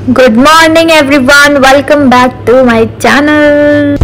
Good morning everyone, welcome back to my channel.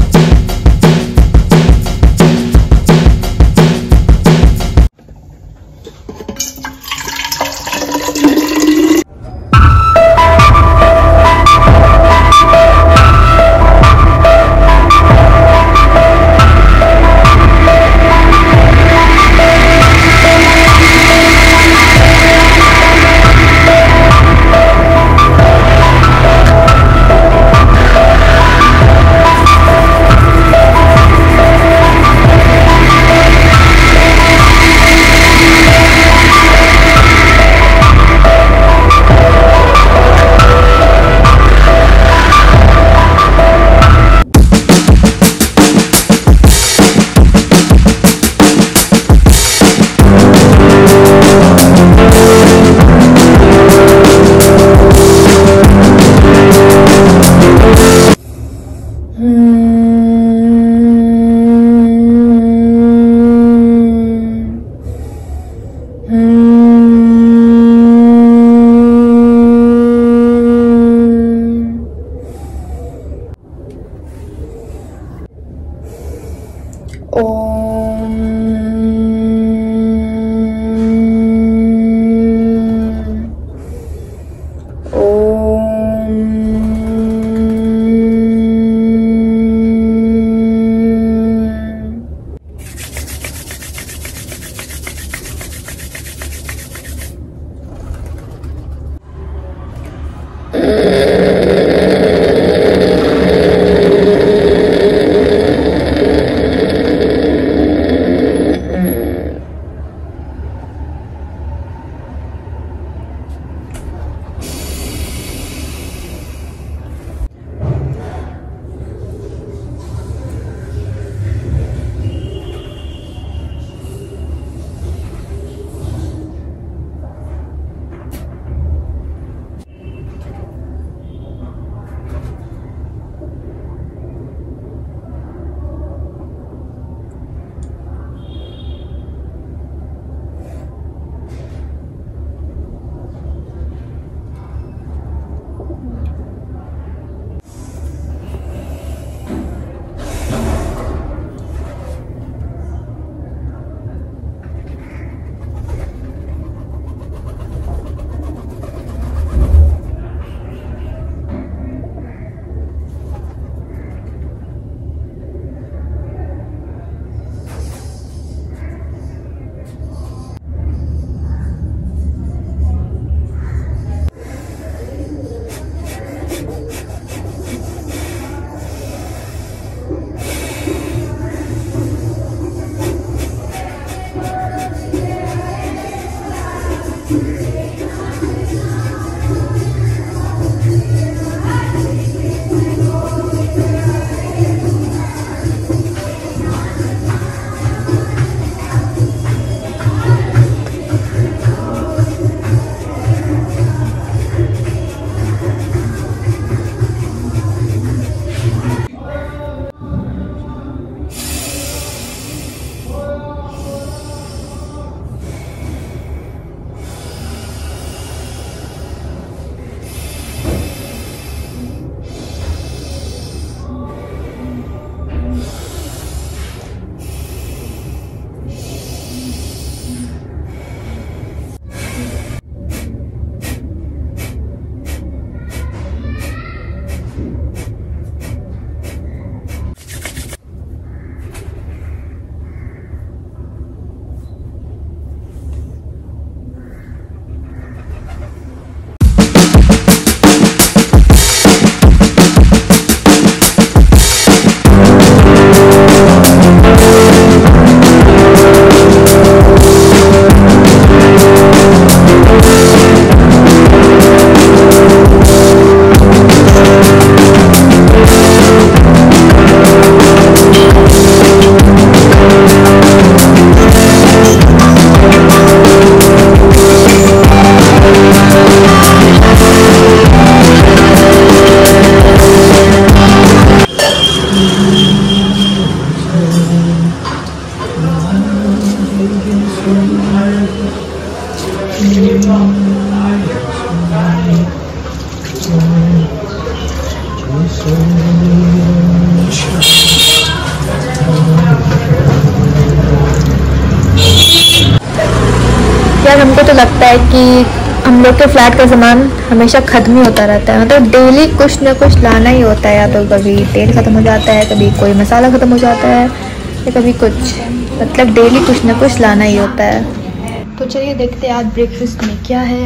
लगता है कि हम लोग के फ्लैट का सामान हमेशा ख़त्म ही होता रहता है। मतलब डेली कुछ ना कुछ लाना ही होता है, या तो कभी तेल ख़त्म हो जाता है, कभी कोई मसाला ख़त्म हो जाता है, या कभी कुछ, मतलब डेली कुछ ना कुछ लाना ही होता है। तो चलिए देखते हैं आज ब्रेकफास्ट में क्या है।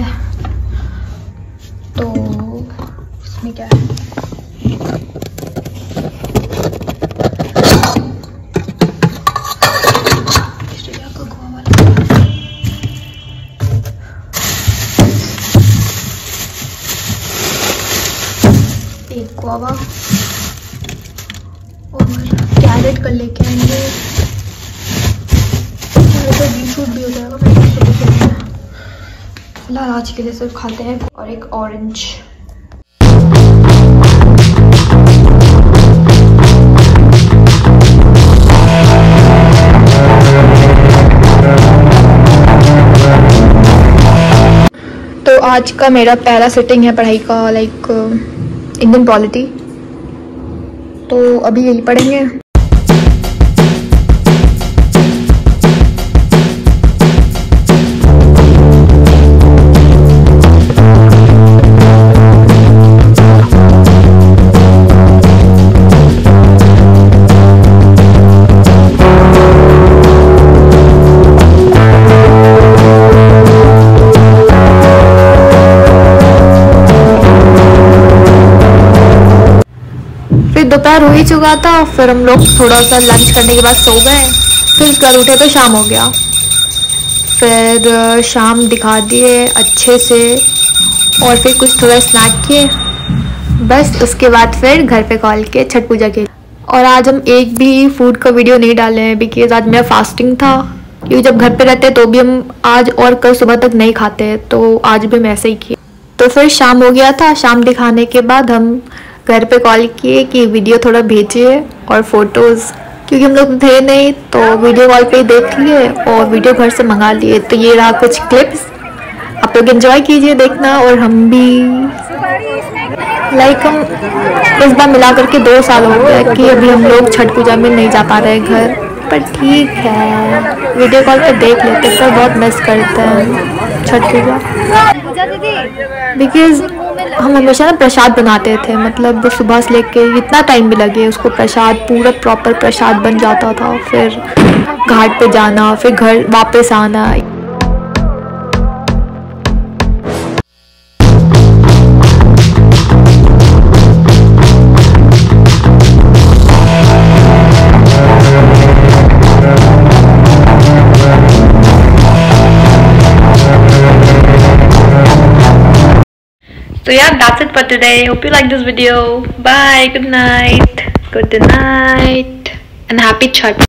तो इसमें क्या है, एक गुआवा और कैरेट कर लेके आएंगे, तो बीटरूट भी हो जाएगा। फिलहाल आज के लिए सिर्फ खाते हैं, और एक ऑरेंज। तो आज का मेरा पहला सिटिंग है पढ़ाई का, लाइक इंडियन पॉलिटी, तो अभी यही पढ़ेंगे। दोपहर हो ही चुका था, फिर हम लोग थोड़ा सा लंच करने के बाद सो गए। फिर कल उठे तो शाम हो गया। फिर शाम दिखा दिए अच्छे से, और फिर कुछ थोड़ा स्नैक किए, बस उसके बाद फिर घर पे कॉल किए छठ पूजा के। और आज हम एक भी फूड का वीडियो नहीं डाले हैं, बिकॉज आज मेरा फास्टिंग था। क्योंकि जब घर पे रहते हैं तो भी हम आज और कल सुबह तक नहीं खाते हैं, तो आज भी हम ऐसे ही किए। तो फिर शाम हो गया था। शाम दिखाने के बाद हम घर पे कॉल किए कि वीडियो थोड़ा भेजिए और फोटोज़, क्योंकि हम लोग थे नहीं, तो वीडियो कॉल पे ही देख लिए और वीडियो घर से मंगा लिए। तो ये रहा कुछ क्लिप्स, आप लोग एंजॉय कीजिए देखना। और हम भी लाइक हम इस बार मिला करके 2 साल हो गए कि अभी हम लोग छठ पूजा में नहीं जा पा रहे घर, पर ठीक है वीडियो कॉल पे देख लेते, पर बहुत मिस करते हैं छठ पूजा। बिकॉज हम हमेशा ना प्रसाद बनाते थे, मतलब सुबह से लेके इतना टाइम भी लगे उसको, प्रसाद पूरा प्रॉपर प्रसाद बन जाता था। फिर घाट पे जाना, फिर घर वापस आना। So yeah, that's it for today. Hope you like this video. Bye, good night, and happy Chhath.